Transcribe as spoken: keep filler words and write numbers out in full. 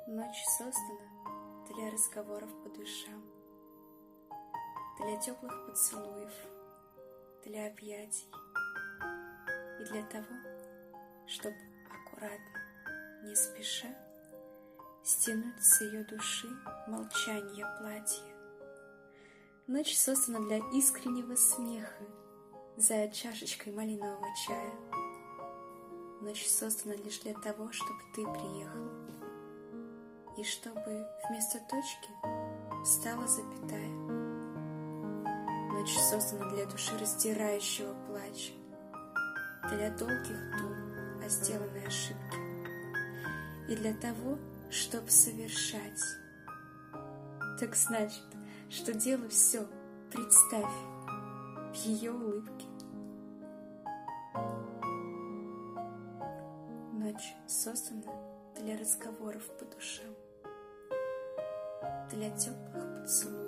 Ночь создана для разговоров по душам, для теплых поцелуев, для объятий и для того, чтобы аккуратно, не спеша, стянуть с ее души молчание платья. Ночь создана для искреннего смеха за чашечкой малинового чая. Ночь создана лишь для того, чтобы ты приехал, и чтобы вместо точки стала запятая. Ночь создана для души раздирающего плача, для долгих дум о сделанной ошибке и для того, чтобы совершать. Так значит, что дело все, представь, в ее улыбке. Ночь создана для разговоров по душам, для теплых поцелуев,